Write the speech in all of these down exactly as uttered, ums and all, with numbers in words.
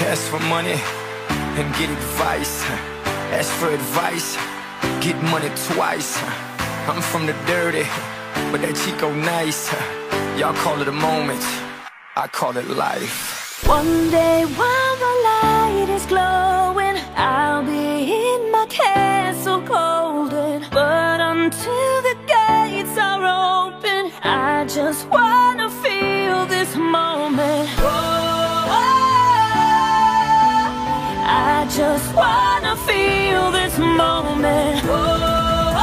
Ask for money and get advice. Ask for advice, get money twice. I'm from the dirty, but that Chico nice. Y'all call it a moment, I call it life. One day while the light is glowing, I'll be in my castle golden. But until the gates are open, I just wanna feel this moment. Oh, I just wanna feel this moment. Oh,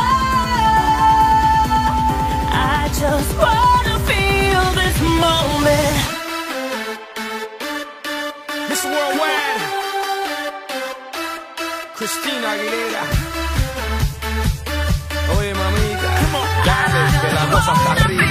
I just wanna feel this moment. Miss Worldwide, Christina Aguilera. Oye, mamita, dale, que la cosa está arriba.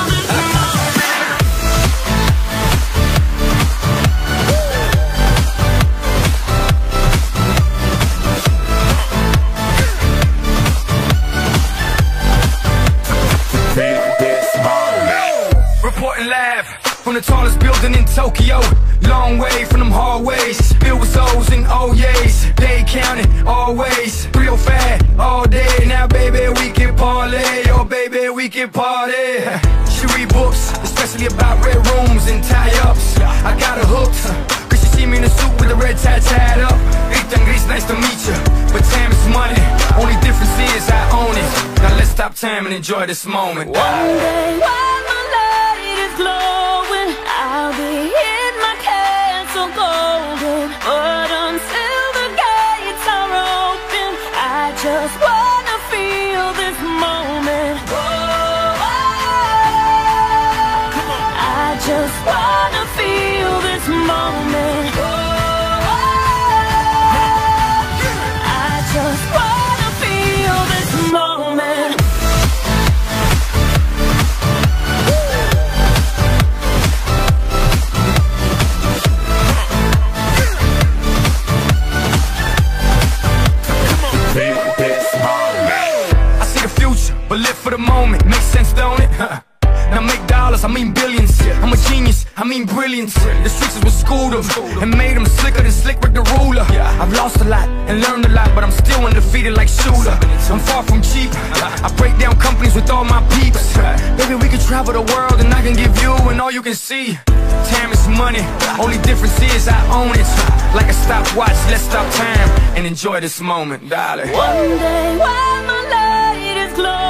Reporting live from the tallest building in Tokyo. Long way from them hallways, filled with O's and O's. They counting always, real fat all day. Now baby we can parlay, oh baby we can party. She read books, especially about red rooms and tie-ups. I got her hooked, cause she see me in a suit with the red tie tied up. Ethan Gris, nice to meet you, but time is money. Only difference is I own it. Now let's stop time and enjoy this moment. One day while my light is glowing, I'll be in my castle golden. But until the gates are open, I just wanna feel this moment. Oh, I just wanna feel this moment. Oh, I just wanna feel this moment. But live for the moment, makes sense, don't it? Now make dollars, I mean billions. I'm a genius, I mean brilliance. The streets is what schooled them and made them slicker than Slick Rick the ruler. I've lost a lot and learned a lot, but I'm still undefeated like Shooter. I'm far from cheap, I break down companies with all my peeps. Baby, we can travel the world and I can give you and all you can see. Time is money, only difference is I own it. Like a stopwatch, let's stop time and enjoy this moment, darling. One day while my light is glowing,